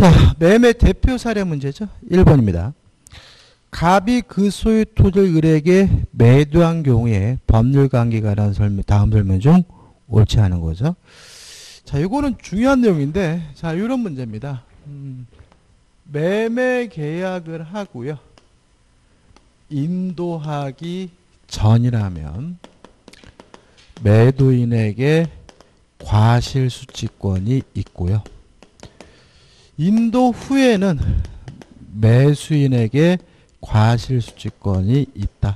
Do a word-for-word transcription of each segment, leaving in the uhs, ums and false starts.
자, 매매 대표 사례 문제죠. 일 번입니다. 갑이 그 소유 토지를 을에게 매도한 경우에 법률 관계가 관한 설명, 다음 설명 중 옳지 않은 거죠. 자, 이거는 중요한 내용인데, 자, 이런 문제입니다. 음, 매매 계약을 하고요. 인도하기 전이라면 매도인에게 과실수취권이 있고요. 인도 후에는 매수인에게 과실수취권이 있다.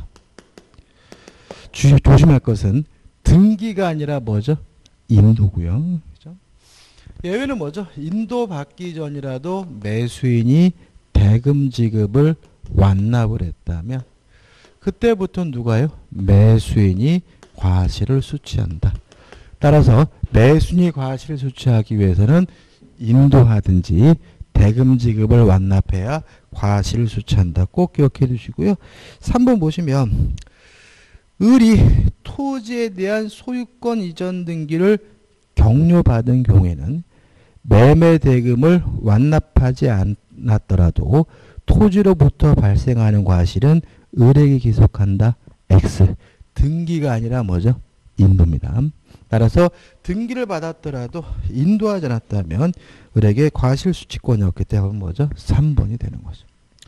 주, 조심할 것은 등기가 아니라 뭐죠? 인도고요. 그죠? 예외는 뭐죠? 인도 받기 전이라도 매수인이 대금 지급을 완납을 했다면 그때부터 누가요? 매수인이 과실을 수취한다. 따라서 매수인이 과실을 수취하기 위해서는 인도하든지 대금 지급을 완납해야 과실을 수취한다. 꼭 기억해 두시고요. 삼 번 보시면 을이 토지에 대한 소유권 이전 등기를 격려받은 경우에는 매매 대금을 완납하지 않았더라도 토지로부터 발생하는 과실은 을에게 기속한다. X. 등기가 아니라 뭐죠? 인도입니다. 따라서 등기를 받았더라도 인도하지 않았다면 을에게 과실수취권이 없기 때문에 뭐죠? 삼 번이 되는 거죠.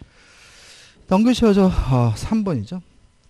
넘기셔서 어, 삼 번이죠.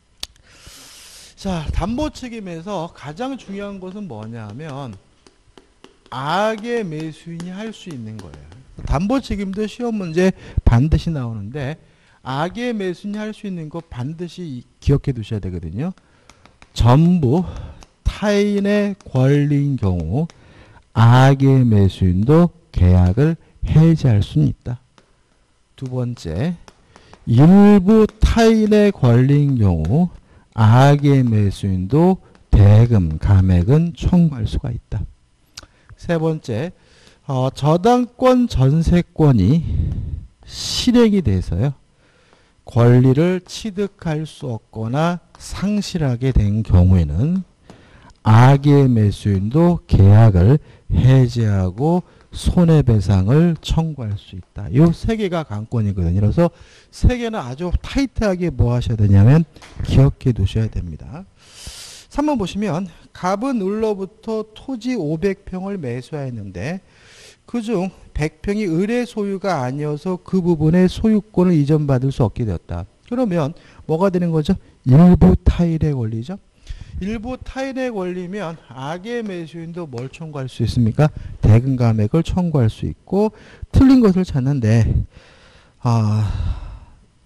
자, 담보책임에서 가장 중요한 것은 뭐냐면 악의 매수인이 할 수 있는 거예요. 담보책임도 시험 문제 반드시 나오는데 악의 매수인이 할 수 있는 거 반드시 기억해 두셔야 되거든요. 전부 타인의 권리인 경우 악의 매수인도 계약을 해지할 수는 있다. 두 번째, 일부 타인의 권리인 경우 악의 매수인도 대금, 감액은 청구할 수가 있다. 세 번째, 어, 저당권 전세권이 실행이 돼서요. 권리를 취득할 수 없거나 상실하게 된 경우에는 악의 매수인도 계약을 해지하고 손해배상을 청구할 수 있다. 이 세 개가 관건이거든요. 그래서 세 개는 아주 타이트하게 뭐 하셔야 되냐면 기억해 두셔야 됩니다. 삼 번 보시면 갑은 을로부터 토지 오백 평을 매수하였는데 그중 백 평이 을의 소유가 아니어서 그 부분의 소유권을 이전받을 수 없게 되었다. 그러면 뭐가 되는 거죠? 일부 타인의 권리죠. 일부 타인의 권리면 악의 매수인도 뭘 청구할 수 있습니까? 대금 감액을 청구할 수 있고 틀린 것을 찾는데 아,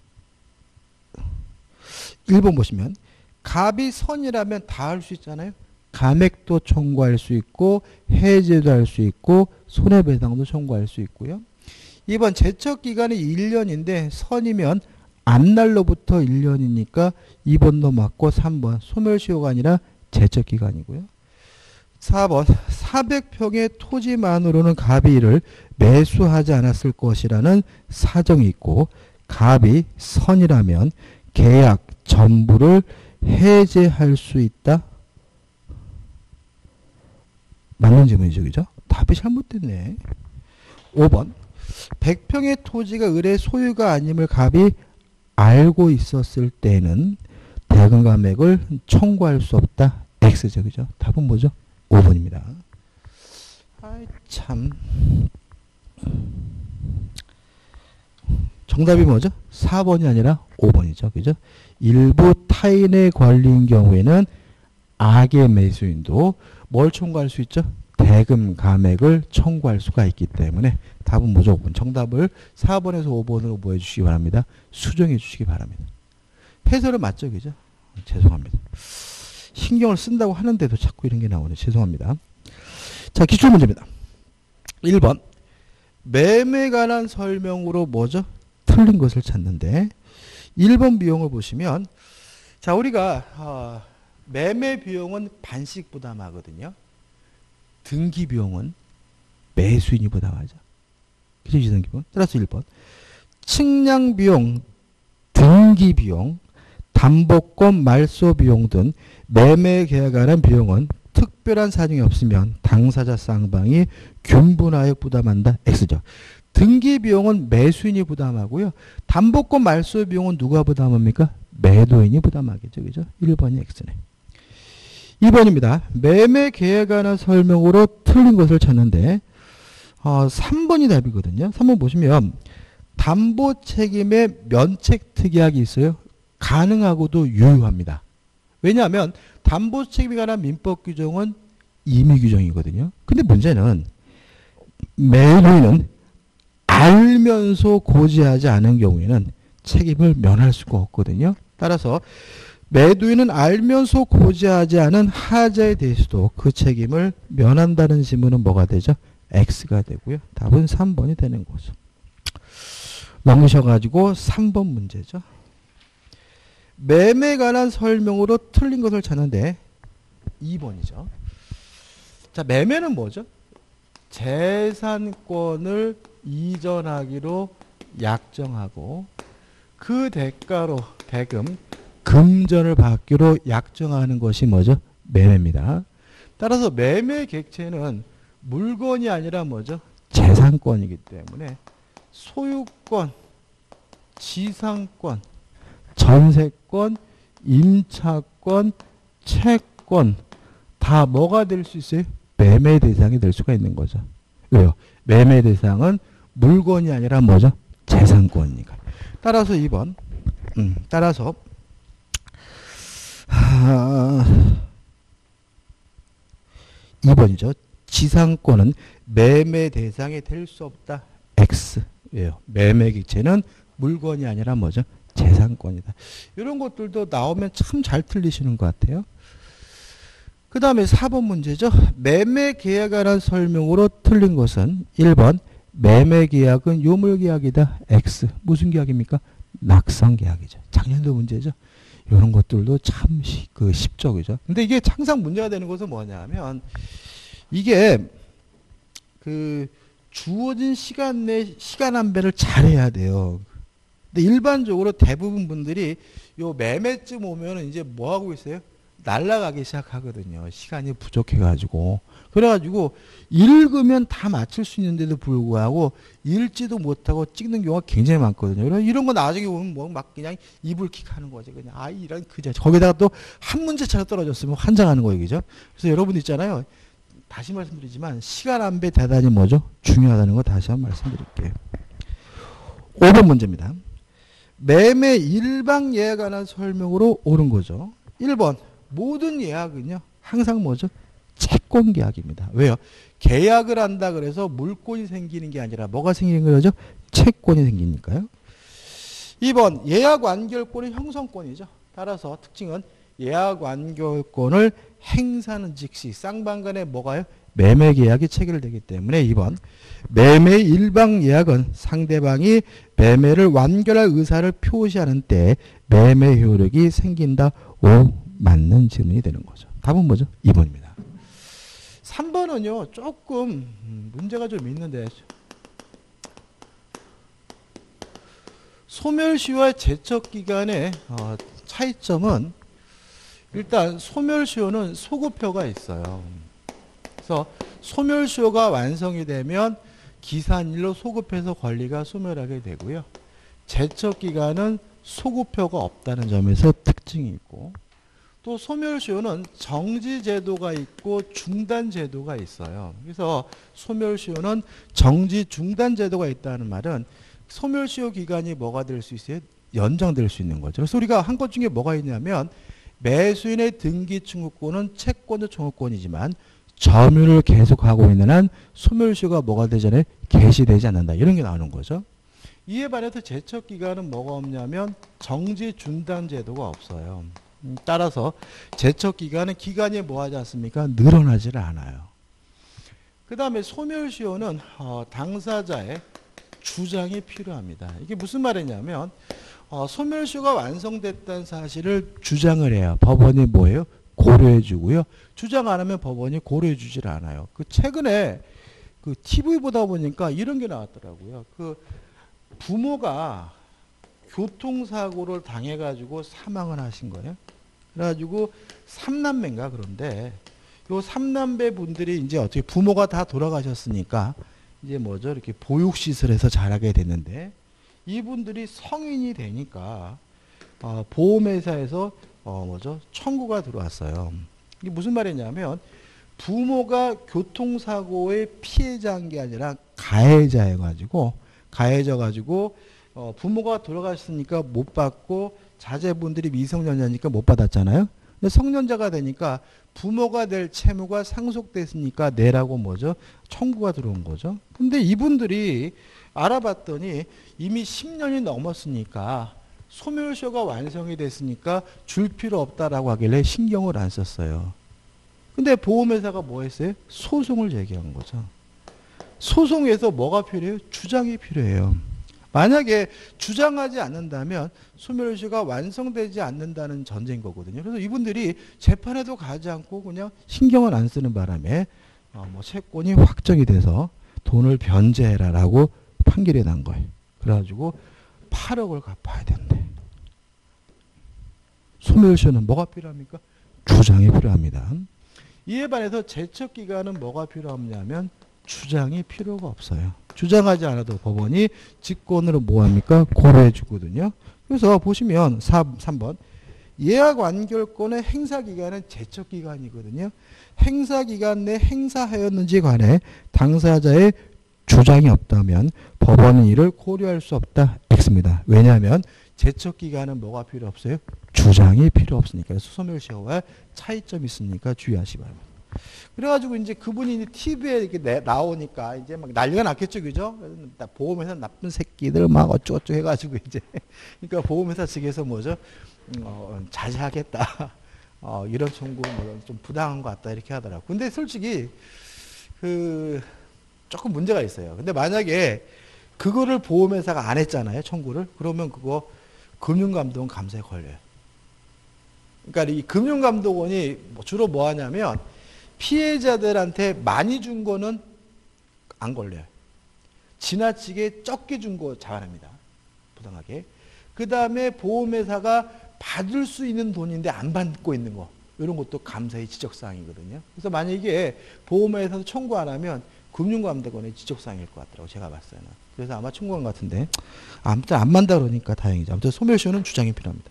일 번 보시면 갑이 선이라면 다 할 수 있잖아요. 감액도 청구할 수 있고 해제도 할 수 있고 손해배상도 청구할 수 있고요. 이 번 제척기간이 일 년인데 선이면 앞날로부터 일 년이니까 이 번도 맞고 삼 번 소멸시효가 아니라 제척기간이고요. 사 번 사백 평의 토지만으로는 갑이 이를 매수하지 않았을 것이라는 사정이 있고 갑이 선이라면 계약 전부를 해제할 수 있다. 맞는 질문이죠. 그죠? 답이 잘못됐네. 오 번 백 평의 토지가 을의 소유가 아님을 갑이 알고 있었을 때는 대금 감액을 청구할 수 없다. X죠. 그죠? 답은 뭐죠? 오 번입니다. 아이 참. 정답이 뭐죠? 사 번이 아니라 오 번이죠. 그죠? 일부 타인의 권리인 경우에는 악의 매수인도 뭘 청구할 수 있죠? 대금 감액을 청구할 수가 있기 때문에 답은 뭐죠? 오 번. 정답을 사 번에서 오 번으로 뭐 해주시기 바랍니다. 수정해 주시기 바랍니다. 해설은 맞죠? 그죠? 죄송합니다. 신경을 쓴다고 하는데도 자꾸 이런 게 나오네. 죄송합니다. 자, 기출문제입니다. 일 번 매매에 관한 설명으로 뭐죠? 틀린 것을 찾는데 일 번 비용을 보시면 자 우리가 어, 매매 비용은 반씩 부담하거든요. 등기 비용은 매수인이 부담하죠. 그죠? 등기비용. 따라서 일 번 측량 비용, 등기 비용, 담보권 말소 비용 등 매매 계약에 관한 비용은 특별한 사정이 없으면 당사자 쌍방이 균분하여 부담한다. X죠. 등기 비용은 매수인이 부담하고요. 담보권 말소 비용은 누가 부담합니까? 매도인이 부담하겠죠. 그죠? 일 번이 X네. 이 번입니다. 매매 계약에 관한 설명으로 틀린 것을 찾는데 어, 삼 번이 답이거든요. 삼 번 보시면 담보 책임의 면책 특약이 있어요. 가능하고도 유효합니다. 왜냐하면 담보 책임에 관한 민법 규정은 임의 규정이거든요. 근데 문제는 매도인은 알면서 고지하지 않은 경우에는 책임을 면할 수가 없거든요. 따라서 매도인은 알면서 고지하지 않은 하자에 대해서도 그 책임을 면한다는 지문은 뭐가 되죠? X가 되고요. 답은 삼 번이 되는 거죠. 넘기셔가지고 삼 번 문제죠. 매매에 관한 설명으로 틀린 것을 찾는데 이 번이죠. 자, 매매는 뭐죠? 재산권을 이전하기로 약정하고 그 대가로 대금, 금전을 받기로 약정하는 것이 뭐죠? 매매입니다. 따라서 매매 객체는 물건이 아니라 뭐죠? 재산권이기 때문에 소유권, 지상권, 전세권, 임차권, 채권 다 뭐가 될 수 있어요? 매매 대상이 될 수가 있는 거죠. 왜요? 매매 대상은 물건이 아니라 뭐죠? 재산권이니까. 따라서 이 번. 음, 따라서 하... 이 번이죠. 지상권은 매매 대상이 될 수 없다. X. 왜요? 매매 객체는 물건이 아니라 뭐죠? 재산권이다. 이런 것들도 나오면 참 잘 틀리시는 것 같아요. 그 다음에 사 번 문제죠. 매매 계약에 관한 설명으로 틀린 것은 일 번 매매 계약은 요물 계약이다. X. 무슨 계약입니까? 낙선 계약이죠. 작년도 문제죠. 이런 것들도 참 그 쉽죠. 그죠? 근데 이게 항상 문제가 되는 것은 뭐냐면 이게 그 주어진 시간 내 시간 안배를 잘해야 돼요. 근데 일반적으로 대부분 분들이 요 매매쯤 오면은 이제 뭐 하고 있어요? 날아가기 시작하거든요. 시간이 부족해가지고. 그래가지고 읽으면 다 맞출 수 있는데도 불구하고 읽지도 못하고 찍는 경우가 굉장히 많거든요. 그래서 이런 거 나중에 보면 뭐 막 그냥 이불킥 하는 거지. 그냥 아, 이런 그자. 거기다가 또 한 문제 차가 떨어졌으면 환장하는 거예요. 그죠? 그래서 여러분 있잖아요. 다시 말씀드리지만 시간 안배 대단히 뭐죠? 중요하다는 거 다시 한번 말씀드릴게요. 오 번 문제입니다. 매매 일방 예약에 관한 설명으로 옳은 거죠. 일 번 모든 예약은요 항상 뭐죠? 채권 계약입니다. 왜요? 계약을 한다 그래서 물권이 생기는 게 아니라 뭐가 생기는 거죠? 채권이 생기니까요. 이 번 예약 완결권은 형성권이죠. 따라서 특징은 예약 완결권을 행사하는 즉시 쌍방간에 뭐가요? 매매 계약이 체결되기 때문에 이 번 매매 일방 예약은 상대방이 매매를 완결할 의사를 표시하는 때 매매 효력이 생긴다. 오 맞는 질문이 되는 거죠. 답은 뭐죠? 이 번입니다. 삼 번은요 조금 문제가 좀 있는데 소멸시효와 제척기간의 어, 차이점은 일단 소멸시효는 소급표가 있어요. 그래서 소멸시효가 완성이 되면 기산일로 소급해서 권리가 소멸하게 되고요. 제척기간은 소급표가 없다는 점에서 특징이 있고 또 소멸시효는 정지제도가 있고 중단제도가 있어요. 그래서 소멸시효는 정지 중단제도가 있다는 말은 소멸시효 기간이 뭐가 될 수 있어요? 연장될 수 있는 거죠. 그래서 우리가 한 것 중에 뭐가 있냐면 매수인의 등기 청구권은 채권도 청구권이지만 점유를 계속하고 있는 한 소멸시효가 뭐가 되잖아요? 개시되지 않는다. 이런 게 나오는 거죠. 이에 반해서 제척기간은 뭐가 없냐면 정지 중단 제도가 없어요. 따라서 제척기간은 기간이 뭐하지 않습니까? 늘어나지를 않아요. 그 다음에 소멸시효는 어, 당사자의 주장이 필요합니다. 이게 무슨 말이냐면 어, 소멸시효가 완성됐다는 사실을 주장을 해야 법원이 뭐예요? 고려해 주고요. 주장 안 하면 법원이 고려해 주질 않아요. 그 최근에 그 티비 보다 보니까 이런 게 나왔더라고요. 그 부모가 교통사고를 당해가지고 사망을 하신 거예요. 그래가지고 삼남매인가 그런데 요 삼남매 분들이 이제 어떻게 부모가 다 돌아가셨으니까 이제 뭐죠? 이렇게 보육시설에서 자라게 됐는데 이분들이 성인이 되니까 어, 보험회사에서 어, 뭐죠? 청구가 들어왔어요. 이게 무슨 말이냐면 부모가 교통사고의 피해자인 게 아니라 가해자여가지고 가해져가지고 어, 부모가 돌아가셨으니까 못 받고 자제분들이 미성년자니까 못 받았잖아요. 근데 성년자가 되니까 부모가 될 채무가 상속됐으니까 내라고 뭐죠? 청구가 들어온 거죠. 근데 이분들이 알아봤더니 이미 십 년이 넘었으니까 소멸시효가 완성이 됐으니까 줄 필요 없다라고 하길래 신경을 안 썼어요. 근데 보험회사가 뭐 했어요? 소송을 제기한 거죠. 소송에서 뭐가 필요해요? 주장이 필요해요. 만약에 주장하지 않는다면 소멸시효가 완성되지 않는다는 전제인 거거든요. 그래서 이분들이 재판에도 가지 않고 그냥 신경을 안 쓰는 바람에 어 뭐 채권이 확정이 돼서 돈을 변제해라라고 판결이 난 거예요. 그래가지고 팔억을 갚아야 된대. 소멸시효는 뭐가 필요합니까? 주장이 필요합니다. 이에 반해서 제척기간은 뭐가 필요하냐면 주장이 필요가 없어요. 주장하지 않아도 법원이 직권으로 뭐합니까? 고려해 주거든요. 그래서 보시면 삼 번 예약 완결권의 행사기간은 제척기간이거든요. 행사기간 내 행사하였는지 관해 당사자의 주장이 없다면 법원은 이를 고려할 수 없다. X입니다. 왜냐하면 제척기간은 뭐가 필요 없어요? 주장이 필요 없으니까. 소멸시효와 차이점이 있으니까 주의하시 바랍니다. 그래가지고 이제 그분이 이제 티비에 이렇게 내, 나오니까 이제 막 난리가 났겠죠, 그죠? 보험회사 나쁜 새끼들 막 어쩌고저쩌고 해가지고 이제 그러니까 보험회사 측에서 뭐죠? 어, 자제하겠다. 어, 이런 청구 뭐 좀 부당한 것 같다 이렇게 하더라고. 근데 솔직히 그 조금 문제가 있어요. 근데 만약에 그거를 보험회사가 안 했잖아요, 청구를. 그러면 그거 금융감독원 감사에 걸려요. 그러니까 이 금융감독원이 주로 뭐 하냐면 피해자들한테 많이 준 거는 안 걸려요. 지나치게 적게 준 거 자활합니다. 부당하게. 그 다음에 보험회사가 받을 수 있는 돈인데 안 받고 있는 거. 이런 것도 감사의 지적사항이거든요. 그래서 만약에 보험회사에서 청구 안 하면 금융감독원의 지적사항일 것 같더라고, 제가 봤어요. 그래서 아마 청구한 것 같은데. 아무튼 안 만다 그러니까 다행이죠. 아무튼 소멸시효는 주장이 필요합니다.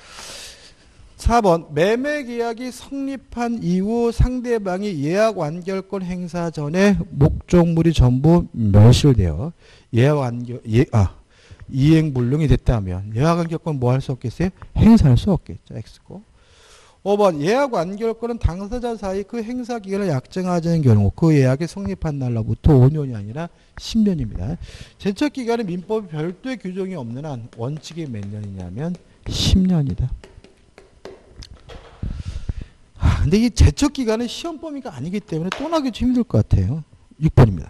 사 번 매매계약이 성립한 이후 상대방이 예약 완결권 행사 전에 목적물이 전부 멸실되어 예약 완결 예, 아, 이행불능이 됐다면 예약 완결권 뭐 할 수 없겠어요? 행사할 수 없겠죠. X고. 오 번 예약 완결권은 당사자 사이 그 행사 기간을 약정하자는 경우 그 예약이 성립한 날로부터 오 년이 아니라 십 년입니다. 제척 기간은 민법에 별도의 규정이 없는 한 원칙이 몇 년이냐면 십 년이다. 아, 근데 이 제척 기간은 시험 범위가 아니기 때문에 또 나기 좀 힘들 것 같아요. 육 번입니다.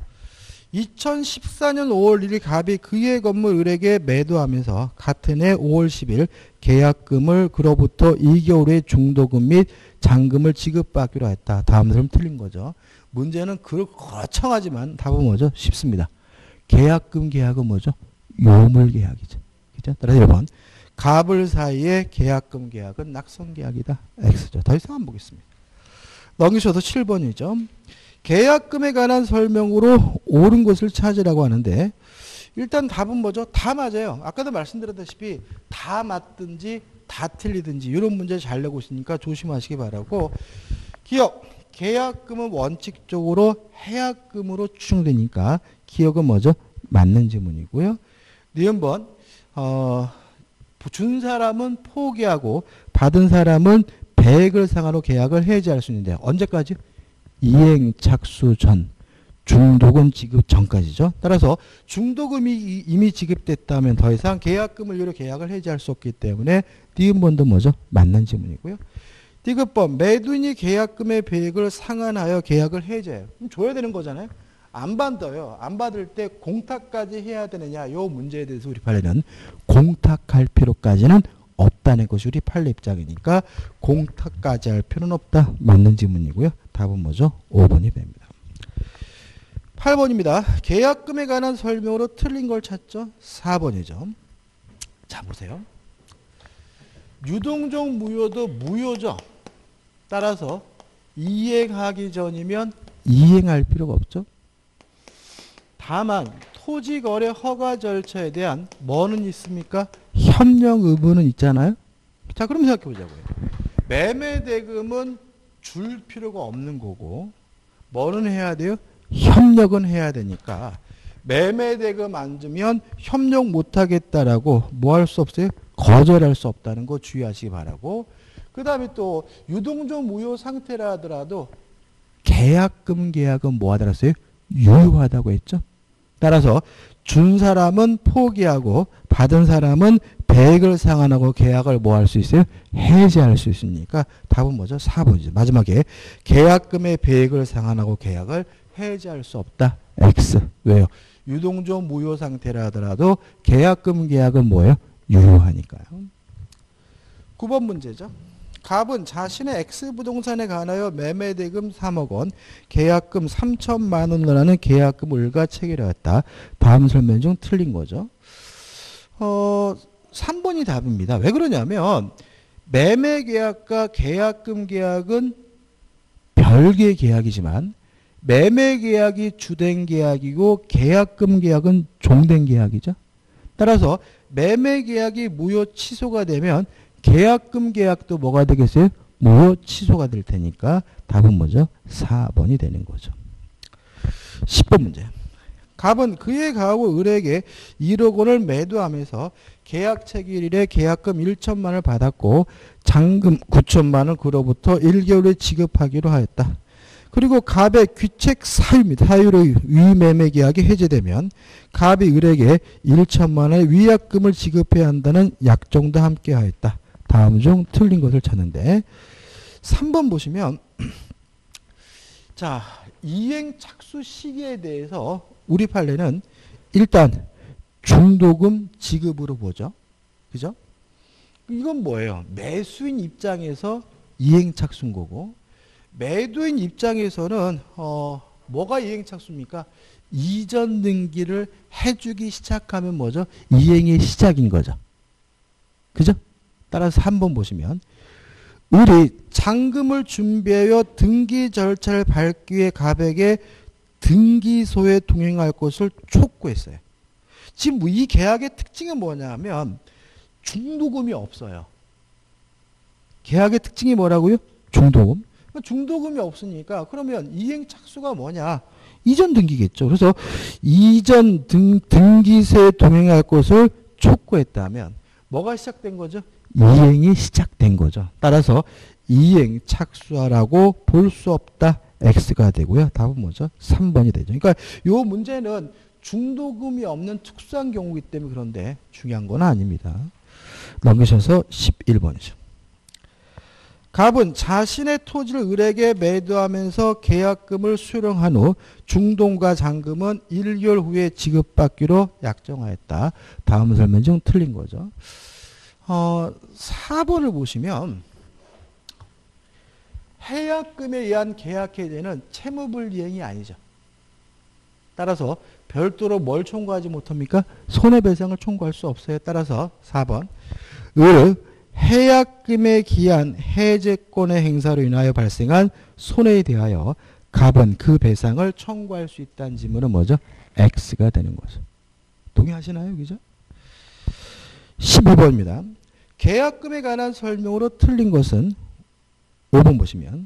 이천십사 년 오월 일 일 갑이 그의 건물 을에게 매도하면서 같은 해 오월 십 일 계약금을 그로부터 이 개월 후에 중도금 및 잔금을 지급받기로 했다. 다음 사람 틀린 거죠. 문제는 그 거창하지만 답은 뭐죠? 쉽습니다. 계약금 계약은 뭐죠? 요물 계약이죠. 그죠? 따라서 일 번 갑을 사이에 계약금 계약은 낙선 계약이다. X죠. 더 이상 안 보겠습니다. 넘기셔서 칠 번이죠. 계약금에 관한 설명으로 옳은 것을 찾으라고 하는데 일단 답은 뭐죠? 다 맞아요. 아까도 말씀드렸다시피 다 맞든지 다 틀리든지 이런 문제 잘 내고 있으니까 조심하시기 바라고. 기억, 계약금은 원칙적으로 해약금으로 추정되니까 기억은 뭐죠? 맞는 지문이고요. 니은 번, 어, 준 사람은 포기하고 받은 사람은 배액을 상한으로 계약을 해지할 수 있는데 언제까지? 이행 착수 전, 중도금 지급 전까지죠. 따라서 중도금이 이미 지급됐다면 더 이상 계약금을 이유로 계약을 해지할 수 없기 때문에 니은번도 뭐죠? 맞는 지문이고요. 디귿번 매도인이 계약금의 배액을 상환하여 계약을 해지해요. 그럼 줘야 되는 거잖아요. 안 받아요. 안 받을 때 공탁까지 해야 되느냐 이 문제에 대해서 우리 판례는 공탁할 필요까지는 없다는 것이 우리 판례 입장이니까 공탁까지 할 필요는 없다. 맞는 지문이고요. 답은 뭐죠? 오 번이 됩니다. 팔 번입니다. 계약금에 관한 설명으로 틀린 걸 찾죠? 사 번이죠. 자 보세요. 유동적 무효도 무효죠. 따라서 이행하기 전이면 이행할 필요가 없죠. 다만 토지거래 허가 절차에 대한 뭐는 있습니까? 협력 의무는 있잖아요. 자, 그럼 생각해 보자고요. 매매 대금은 줄 필요가 없는 거고 뭐는 해야 돼요? 협력은 해야 되니까 매매 대금 안 주면 협력 못 하겠다라고 뭐 할 수 없어요? 거절할 수 없다는 거 주의하시기 바라고. 그다음에 또 유동조 무효 상태라 하더라도 계약금 계약은 뭐 하더라 했어요? 유효하다고 했죠. 따라서 준 사람은 포기하고 받은 사람은 배액을 상환하고 계약을 뭐 할 수 있어요? 해지할 수 있으니까 답은 뭐죠? 사 번이죠. 마지막에 계약금의 배액을 상환하고 계약을 해지할 수 없다. X. 왜요? 유동조 무효 상태라 하더라도 계약금 계약은 뭐예요? 유효하니까요. 구 번 문제죠. 갑은 자신의 X 부동산에 관하여 매매대금 삼억 원, 계약금 삼천만 원을 하는 계약금을 을과 체결하였다. 다음 설명 중 틀린 거죠. 어, 삼 번이 답입니다. 왜 그러냐면 매매계약과 계약금 계약은 별개의 계약이지만 매매계약이 주된 계약이고 계약금 계약은 종된 계약이죠. 따라서 매매계약이 무효 취소가 되면 계약금 계약도 뭐가 되겠어요? 무효 취소가 될 테니까 답은 뭐죠? 사 번이 되는 거죠. 십 번 문제. 갑은 그의 가하고 을에게 일억 원을 매도하면서 계약 체결일에 계약금 천만 원을 받았고 잔금 구천만 원을 그로부터 일 개월에 지급하기로 하였다. 그리고 갑의 귀책 사유입니다. 사유로 위매매 계약이 해제되면 갑이 을에게 천만 원의 위약금을 지급해야 한다는 약정도 함께 하였다. 다음 중 틀린 것을 찾는데 삼 번 보시면 자, 이행 착수 시기에 대해서 우리 판례는 일단 중도금 지급으로 보죠. 그죠? 이건 뭐예요? 매수인 입장에서 이행 착수인 거고 매도인 입장에서는 어, 뭐가 이행 착수입니까? 이전 등기를 해주기 시작하면 뭐죠? 이행의 시작인 거죠. 그죠? 따라서 삼 번 보시면 을이 잔금을 준비하여 등기 절차를 밟기 위해 갑에게 등기소에 동행할 것을 촉구했어요. 지금 이 계약의 특징은 뭐냐면 중도금이 없어요. 계약의 특징이 뭐라고요? 중도금. 중도금이 없으니까 그러면 이행 착수가 뭐냐? 이전 등기겠죠. 그래서 이전 등, 등기소에 동행할 것을 촉구했다면 뭐가 시작된 거죠? 이행이 시작된 거죠. 따라서 이행 착수하라고 볼 수 없다. X가 되고요. 답은 뭐죠? 삼 번이 되죠. 그러니까 이 문제는 중도금이 없는 특수한 경우이기 때문에 그런데 중요한 건 아닙니다. 넘기셔서 십일 번이죠. 갑은 자신의 토지를 을에게 매도하면서 계약금을 수령한 후 중도금과 잔금은 일 개월 후에 지급받기로 약정하였다. 다음 설명 중 틀린 거죠. 어, 사 번을 보시면 해약금에 의한 계약 해제는 채무불이행이 아니죠. 따라서 별도로 뭘 청구하지 못합니까? 손해배상을 청구할 수 없어요. 따라서 사 번 을은 해약금에 기한 해제권의 행사로 인하여 발생한 손해에 대하여 갑은 그 배상을 청구할 수 있다는 지문은 뭐죠? X가 되는 거죠. 동의하시나요? 그죠? 십이 번입니다. 계약금에 관한 설명으로 틀린 것은 오 번 보시면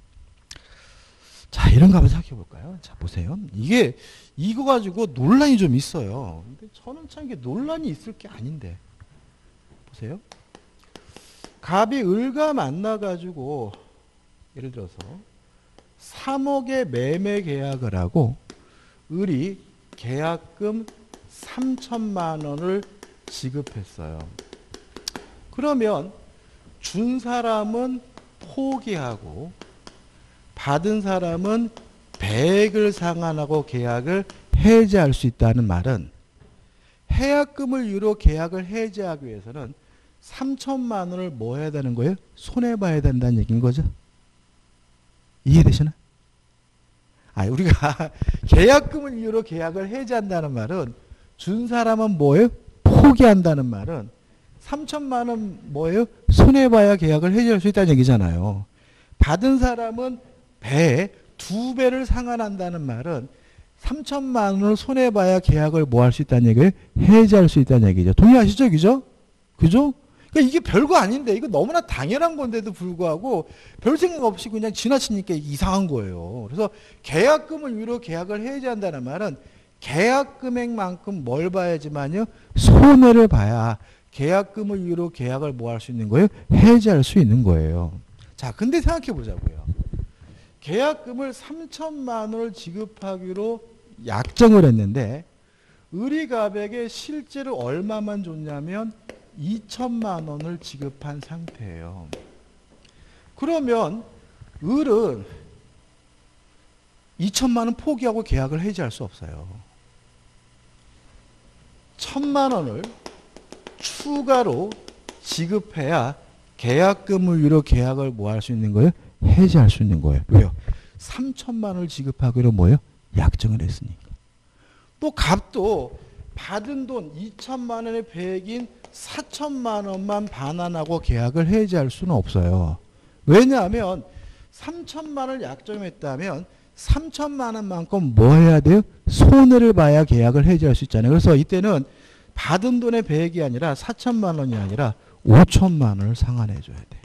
자, 이런 거 한번 생각해 볼까요? 자, 보세요. 이게 이거 가지고 논란이 좀 있어요. 근데 저는 참 이게 논란이 있을 게 아닌데. 보세요. 갑이 을과 만나 가지고 예를 들어서 삼억의 매매 계약을 하고 을이 계약금 삼천만 원을 지급했어요. 그러면 준 사람은 포기하고 받은 사람은 배액을 상환하고 계약을 해지할 수 있다는 말은 해약금을 이유로 계약을 해지하기 위해서는 삼천만 원을 뭐 해야 되는 거예요? 손해봐야 된다는 얘기인 거죠. 이해되시나요? 아니, 우리가 계약금을 이유로 계약을 해지한다는 말은 준 사람은 뭐예요? 포기한다는 말은 삼천만 원 뭐예요? 손해봐야 계약을 해지할 수 있다는 얘기잖아요. 받은 사람은 배, 두 배를 상환한다는 말은 삼천만 원을 손해봐야 계약을 뭐 할 수 있다는 얘기예요? 해지할 수 있다는 얘기죠. 동의하시죠? 그죠? 그죠? 그러니까 이게 별거 아닌데 이거 너무나 당연한 건데도 불구하고 별 생각 없이 그냥 지나치니까 이상한 거예요. 그래서 계약금을 위로 계약을 해지한다는 말은 계약 금액만큼 뭘 봐야지만요? 손해를 봐야 계약금을 위로 계약을 뭐 할 수 있는 거예요? 해지할 수 있는 거예요. 자, 근데 생각해 보자고요. 계약금을 삼천만 원을 지급하기로 약정을 했는데 을이갑에게 실제로 얼마만 줬냐면 이천만 원을 지급한 상태예요. 그러면 을은 이천만 원 포기하고 계약을 해지할 수 없어요. 천만 원을 추가로 지급해야 계약금을 위로 계약을 뭐 할 수 있는 거예요? 해지할 수 있는 거예요. 왜요? 삼천만 원을 지급하기로 뭐예요? 약정을 했으니까. 또 값도 받은 돈 이천만 원의 배액인 사천만 원만 반환하고 계약을 해지할 수는 없어요. 왜냐하면 삼천만 원을 약정했다면 삼천만 원만큼 뭐 해야 돼요? 손해를 봐야 계약을 해지할 수 있잖아요. 그래서 이때는 받은 돈의 배액이 아니라 사천만 원이 아니라 오천만 원을 상환해 줘야 돼.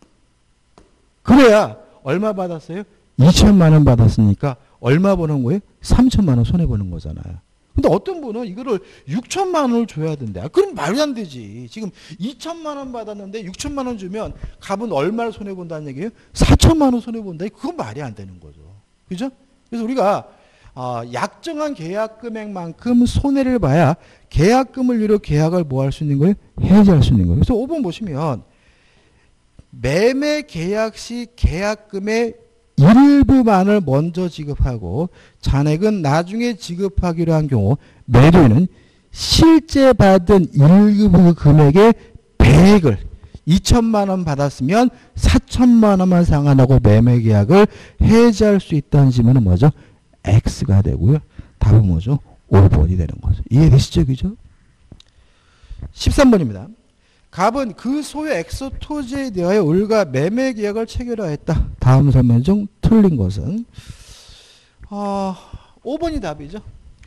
그래야 얼마 받았어요? 이천만 원 받았으니까 얼마 버는 거예요? 삼천만 원 손해 보는 거잖아요. 근데 어떤 분은 이거를 육천만 원을 줘야 된대. 아, 그럼 말이 안 되지. 지금 이천만 원 받았는데 육천만 원 주면 값은 얼마를 손해 본다는 얘기예요? 사천만 원 손해 본다. 그건 말이 안 되는 거죠. 그죠? 그래서 우리가 어, 약정한 계약 금액만큼 손해를 봐야 계약금을 위로 계약을 뭐 할 수 있는 거예요? 해지할 수 있는 거예요. 그래서 오 번 보시면 매매 계약 시 계약금의 일부만을 먼저 지급하고 잔액은 나중에 지급하기로 한 경우 매도인은 실제 받은 일부 금액의 배액을 이천만 원 받았으면 사천만 원만 상환하고 매매 계약을 해지할 수 있다는 질문은 뭐죠? X가 되고요. 답은 뭐죠? 오 번이 되는 거죠. 이해되시죠? 그죠? 십삼 번입니다. 갑은 그 소유의 X 토지에 대하여 을과 매매 계약을 체결하였다. 다음 설명 중 틀린 것은 어, 오 번이 답이죠.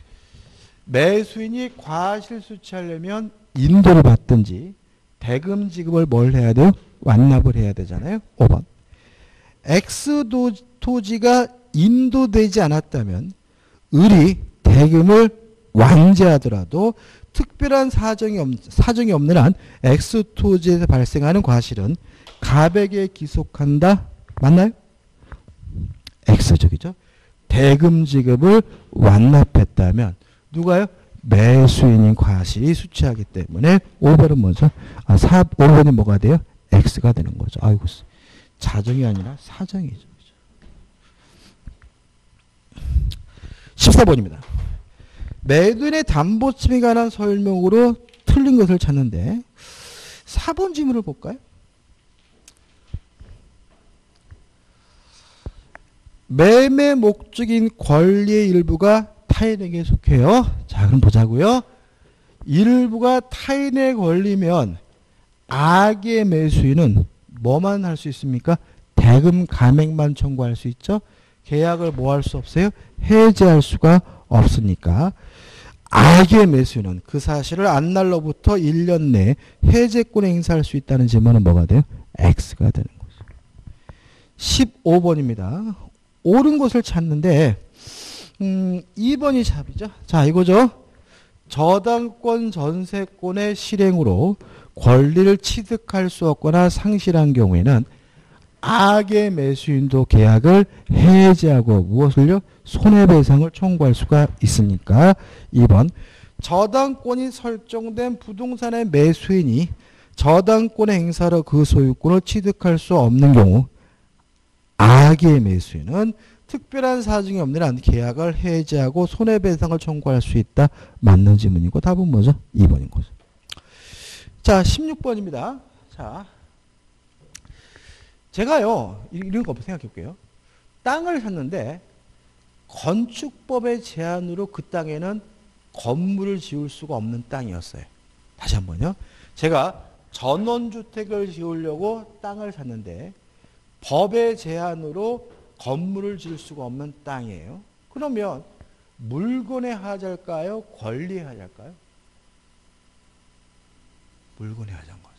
매수인이 과실수취하려면 인도를 받든지 대금 지급을 뭘 해야 돼요? 완납을 해야 되잖아요. 오 번. X 토지가 인도되지 않았다면 을이 대금을 완제하더라도 특별한 사정이, 없, 사정이 없는 한 X 토지에서 발생하는 과실은 갑에게 기속한다. 맞나요? X적이죠. 대금 지급을 완납했다면 누가요? 매수인인 과실이 수취하기 때문에 오 번은 뭐죠? 아, 사, 오 번이 뭐가 돼요? X가 되는 거죠. 아이고, 자정이 아니라 사정이죠. 십사 번입니다. 매도인의 담보침에 관한 설명으로 틀린 것을 찾는데 사 번 질문을 볼까요? 매매 목적인 권리의 일부가 타인에게 속해요. 자, 그럼 보자고요. 일부가 타인에 걸리면 악의 매수인은 뭐만 할 수 있습니까? 대금 감액만 청구할 수 있죠. 계약을 뭐 할 수 없어요? 해지할 수가 없으니까 악의 매수인은 그 사실을 안 날로부터 일 년 내에 해제권을 행사할 수 있다는 질문은 뭐가 돼요? X가 되는 거죠. 십오 번입니다. 옳은 것을 찾는데 음, 이 번이 답이죠. 자, 이거죠. 저당권 전세권의 실행으로 권리를 취득할 수 없거나 상실한 경우에는 악의 매수인도 계약을 해지하고 무엇을요? 손해배상을 청구할 수가 있으니까 이 번 저당권이 설정된 부동산의 매수인이 저당권의 행사로 그 소유권을 취득할 수 없는 경우 악의 매수인은 특별한 사정이 없는 한 계약을 해지하고 손해배상을 청구할 수 있다. 맞는 질문이고 답은 뭐죠? 이 번인 거죠. 자, 십육 번입니다. 자, 제가요, 이런 거 생각해 볼게요. 땅을 샀는데 건축법의 제한으로 그 땅에는 건물을 지을 수가 없는 땅이었어요. 다시 한번요. 제가 전원주택을 지으려고 땅을 샀는데 법의 제한으로 건물을 지을 수가 없는 땅이에요. 그러면 물건의 하자일까요? 권리의 하자일까요? 물건의 하자인 거죠.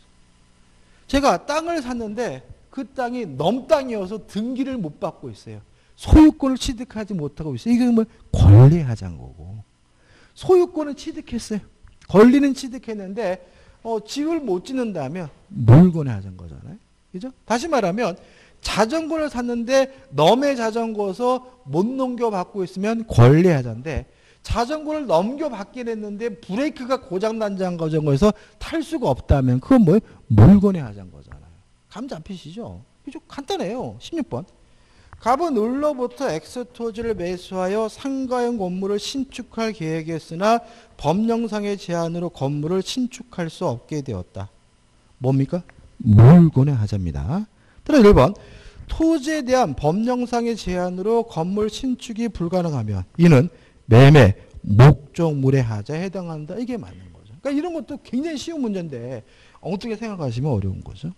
제가 땅을 샀는데 그 땅이 넘 땅이어서 등기를 못 받고 있어요. 소유권을 취득하지 못하고 있어요. 이게 뭐 권리의 하자인 거고. 소유권은 취득했어요. 권리는 취득했는데 어, 집을 못 짓는다면 물건의 하자인 거잖아요. 그죠? 다시 말하면 자전거를 샀는데 넘의 자전거여서 못 넘겨받고 있으면 권리의 하자인데 자전거를 넘겨받긴 했는데 브레이크가 고장난 자전거에서 탈 수가 없다면 그건 뭐예요? 물건의 하자인 거잖아요. 감 잡히시죠? 그죠? 간단해요. 십육 번. 갑은 을로부터 X 토지를 매수하여 상가형 건물을 신축할 계획이었으나 법령상의 제한으로 건물을 신축할 수 없게 되었다. 뭡니까? 물건의 하자입니다. 따라 일 번. 토지에 대한 법령상의 제한으로 건물 신축이 불가능하면 이는 매매 목적물의 하자에 해당한다. 이게 맞는 거죠. 그러니까 이런 것도 굉장히 쉬운 문제인데 엉뚱하게 생각하시면 어려운 거죠.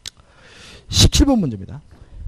십칠 번 문제입니다.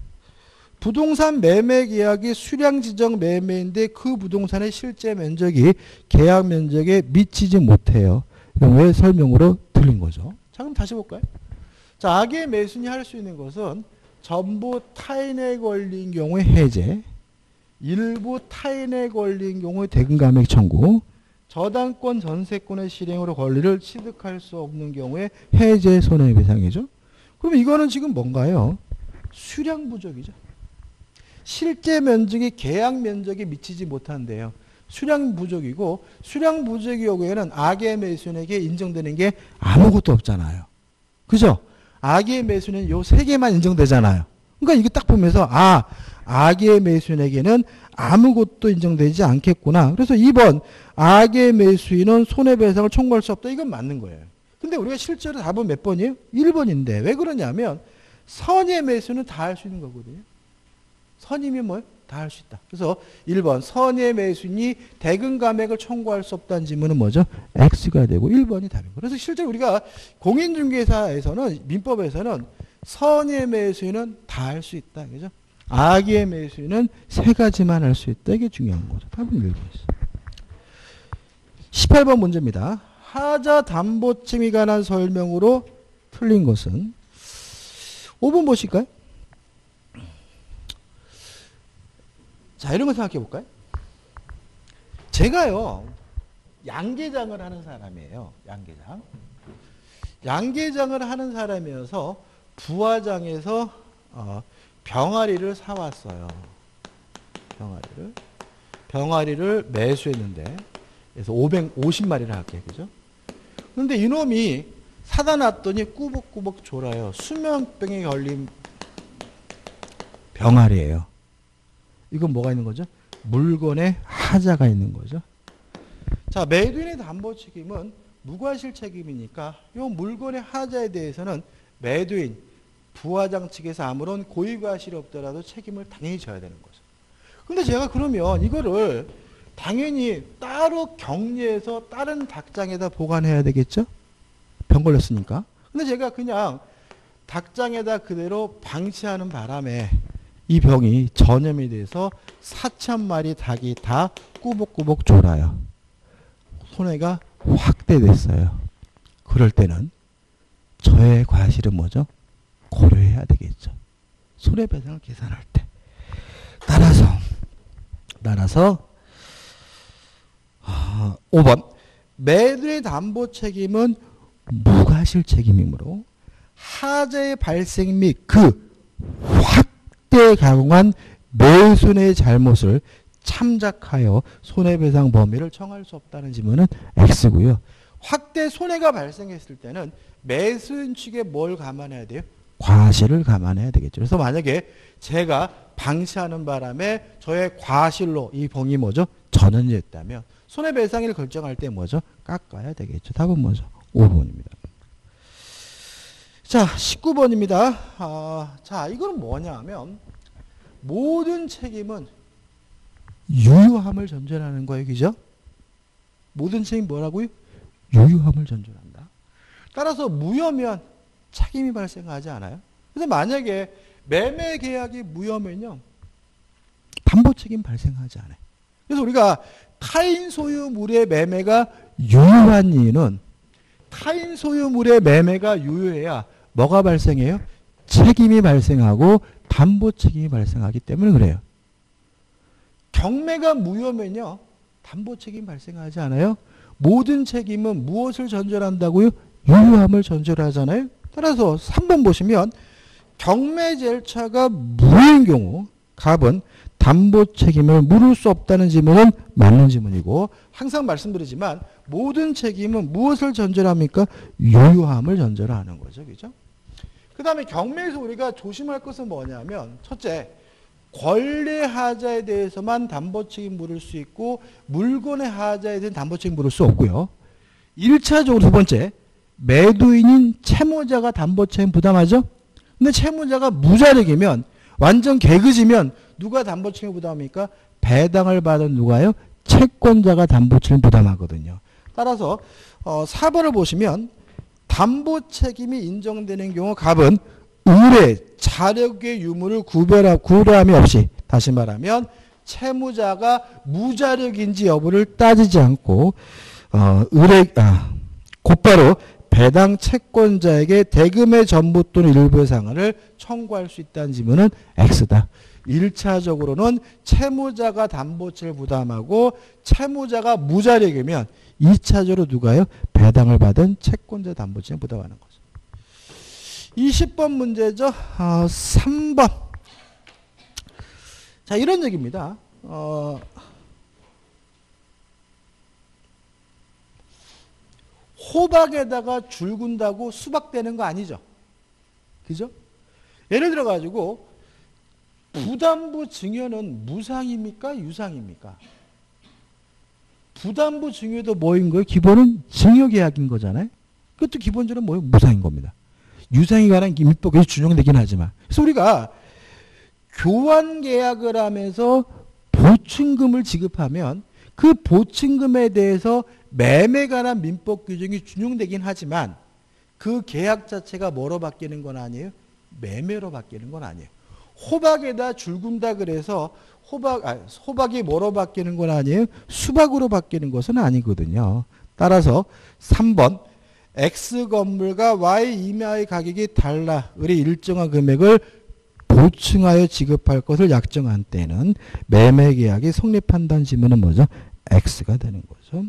부동산 매매 계약이 수량 지정 매매인데 그 부동산의 실제 면적이 계약 면적에 미치지 못해요. 그럼 왜 설명으로 틀린 거죠? 자, 그럼 다시 볼까요? 자, 악의 매수인이 할 수 있는 것은 전부 타인에 걸린 경우에 해제, 일부 타인에 걸린 경우에 대금감액 청구, 저당권 전세권의 실행으로 권리를 취득할 수 없는 경우에 해제 손해배상이죠. 그럼 이거는 지금 뭔가요? 수량 부족이죠. 실제 면적이 계약 면적에 미치지 못한대요. 수량 부족이고 수량 부족의 경우에는 악의 매수인에게 인정되는 게 아무것도 없잖아요. 그죠? 악의 매수는 요 세 개만 인정되잖아요. 그러니까 이거 딱 보면서 아, 악의 매수인에게는 아무것도 인정되지 않겠구나. 그래서 이 번 악의 매수인은 손해배상을 청구할 수 없다. 이건 맞는 거예요. 근데 우리가 실제로 답은 몇 번이에요? 일 번인데 왜 그러냐면 선의 매수는 다 할 수 있는 거거든요. 선이면 뭐예요? 다 할 수 있다. 그래서 일 번 선의 매수인이 대금 감액을 청구할 수 없다는 질문은 뭐죠? X가 되고 일 번이 답이고. 그래서 실제 우리가 공인중개사에서는 민법에서는 선의 매수인은 다 할 수 있다. 그죠? 악의 매수인은 세 가지만 할 수 있다. 이게 중요한 거죠. 답은 일 번이죠. 십팔 번 문제입니다. 하자 담보증에 관한 설명으로 틀린 것은 오 번 보실까요? 자, 이런 거 생각해 볼까요? 제가요, 양계장을 하는 사람이에요. 양계장. 양계장을 하는 사람이어서 부화장에서 어, 병아리를 사왔어요. 병아리를. 병아리를 매수했는데, 그래서 오백오십 마리를 할게요. 그죠? 그런데 이놈이 사다 놨더니 꾸벅꾸벅 졸아요. 수면병에 걸린 병아리예요. 이건 뭐가 있는 거죠? 물건에 하자가 있는 거죠. 자, 매도인의 담보 책임은 무과실 책임이니까 이 물건의 하자에 대해서는 매도인, 부화장 측에서 아무런 고의과실이 없더라도 책임을 당연히 져야 되는 거죠. 근데 제가 그러면 이거를 당연히 따로 격리해서 다른 닭장에다 보관해야 되겠죠? 병 걸렸으니까. 근데 제가 그냥 닭장에다 그대로 방치하는 바람에 이 병이 전염이 돼서 사천 마리 닭이 다 꾸벅꾸벅 졸아요. 손해가 확대됐어요. 그럴 때는 저의 과실은 뭐죠? 고려해야 되겠죠. 손해배상을 계산할 때. 따라서 따라서 오 번 매도의 담보 책임은 무과실 책임이므로 하자의 발생 및 그 확대 가공한 매수인의 잘못을 참작하여 손해배상 범위를 정할 수 없다는 질문은 X고요. 확대 손해가 발생했을 때는 매수인 측에 뭘 감안해야 돼요? 과실을 감안해야 되겠죠. 그래서 만약에 제가 방치하는 바람에 저의 과실로 이 병이 뭐죠? 전염이 됐다면 손해배상을 결정할 때 뭐죠? 깎아야 되겠죠. 답은 뭐죠? 오 번입니다. 자, 십구 번입니다. 아, 자, 이거는 뭐냐 하면 모든 책임은 유효함을 전제하는 거예요. 그죠? 모든 책임 뭐라고요? 유효함을 전제한다. 따라서 무효면 책임이 발생하지 않아요. 그래서 만약에 매매 계약이 무효면요, 담보 책임 발생하지 않아요. 그래서 우리가 타인 소유물의 매매가 유효한 이유는 타인 소유물의 매매가 유효해야 뭐가 발생해요? 책임이 발생하고 담보 책임이 발생하기 때문에 그래요. 경매가 무효면요. 담보 책임 발생하지 않아요. 모든 책임은 무엇을 전제한다고요? 유효함을 전제하잖아요. 따라서 삼 번 보시면 경매 절차가 무효인 경우 갑은 담보 책임을 물을 수 없다는 지문은 맞는 지문이고 항상 말씀드리지만 모든 책임은 무엇을 전제로 합니까? 유효함을 전제로 하는 거죠. 그죠? 그 다음에 경매에서 우리가 조심할 것은 뭐냐면 첫째, 권리 하자에 대해서만 담보 책임 물을 수 있고 물건의 하자에 대한 담보 책임 물을 수 없고요. 일 차적으로 두 번째, 매도인인 채무자가 담보 책임 부담하죠? 근데 채무자가 무자력이면 완전 개그지면 누가 담보 책임 부담합니까? 배당을 받은 누가요? 채권자가 담보 책임 부담하거든요. 따라서 어, 사 번을 보시면 담보 책임이 인정되는 경우 갑은 의뢰, 자력의 유무를 구별하, 구별함이 없이 다시 말하면 채무자가 무자력인지 여부를 따지지 않고 어, 의뢰, 아, 곧바로 배당 채권자에게 대금의 전부 또는 일부의 상환을 청구할 수 있다는 지문은 X다. 일 차적으로는 채무자가 담보채를 부담하고 채무자가 무자력이면 이 차적으로 누가요? 배당을 받은 채권자 담보채를 부담하는 거죠. 이십 번 문제죠. 어, 삼 번. 자, 이런 얘기입니다. 어, 호박에다가 줄 군다고 수박 되는 거 아니죠. 그죠? 예를 들어 가지고 부담부 증여는 무상입니까? 유상입니까? 부담부 증여도 뭐인 거예요? 기본은 증여계약인 거잖아요. 그것도 기본적으로 뭐예요? 무상인 겁니다. 유상에 관한 민법이 준용되긴 하지만. 그래서 우리가 교환계약을 하면서 보증금을 지급하면 그 보증금에 대해서 매매에 관한 민법 규정이 준용되긴 하지만 그 계약 자체가 뭐로 바뀌는 건 아니에요? 매매로 바뀌는 건 아니에요. 호박에다 줄 군다 그래서 호박, 아, 호박이 뭐로 바뀌는 건 아니에요? 수박으로 바뀌는 것은 아니거든요. 따라서 삼 번 X 건물과 Y 임야의 가격이 달라 을의 일정한 금액을 보충하여 지급할 것을 약정한 때는 매매계약이 성립한다는 지문은 뭐죠? X가 되는 거죠.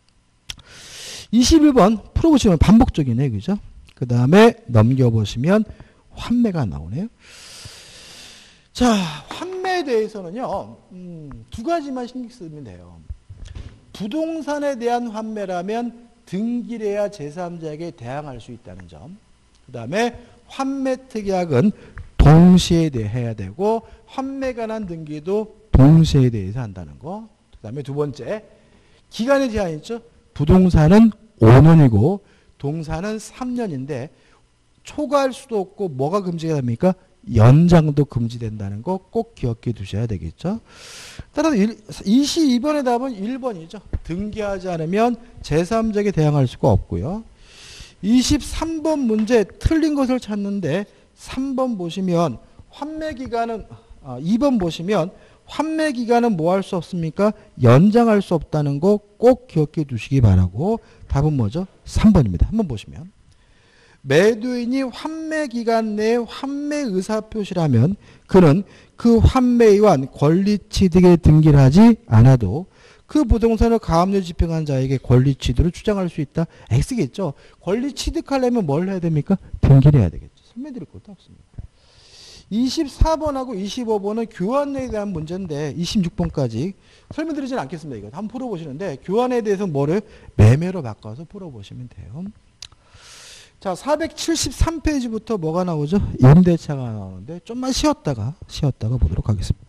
이십일 번 풀어보시면 반복적이네. 그죠? 그 다음에 넘겨보시면 환매가 나오네요. 자, 환매에 대해서는요, 음, 두 가지만 신경 쓰면 돼요. 부동산에 대한 환매라면 등기래야 제삼자에게 대항할 수 있다는 점. 그 다음에 환매특약은 동시에 대해 해야 되고, 환매에 관한 등기도 동시에 대해서 한다는 거. 그 다음에 두 번째, 기간에 제한이 있죠. 부동산은 오 년이고, 동산은 삼 년인데, 초과할 수도 없고, 뭐가 금지가 됩니까? 연장도 금지된다는 거 꼭 기억해 두셔야 되겠죠. 따라서 이십이 번의 답은 일 번이죠. 등기하지 않으면 제삼자에게 대항할 수가 없고요. 이십삼 번 문제 틀린 것을 찾는데 삼 번 보시면 환매기간은 아, 이 번 보시면 환매기간은 뭐 할 수 없습니까? 연장할 수 없다는 거 꼭 기억해 두시기 바라고 답은 뭐죠? 삼 번입니다. 한번 보시면 매도인이 환매기간 내에 환매 의사표시라면 그는 그 환매에 의한 권리취득에 등기를 하지 않아도 그 부동산을 가압류 집행한 자에게 권리취득을 주장할 수 있다. X겠죠. 권리취득하려면 뭘 해야 됩니까? 등기를 해야 되겠죠. 설명드릴 것도 없습니다. 이십사 번하고 이십오 번은 교환에 대한 문제인데 이십육 번까지 설명드리지는 않겠습니다. 이거 한번 풀어보시는데 교환에 대해서 뭐를 매매로 바꿔서 풀어보시면 돼요. 자, 사백칠십삼 페이지부터 뭐가 나오죠? 임대차가 나오는데 좀만 쉬었다가 쉬었다가 보도록 하겠습니다.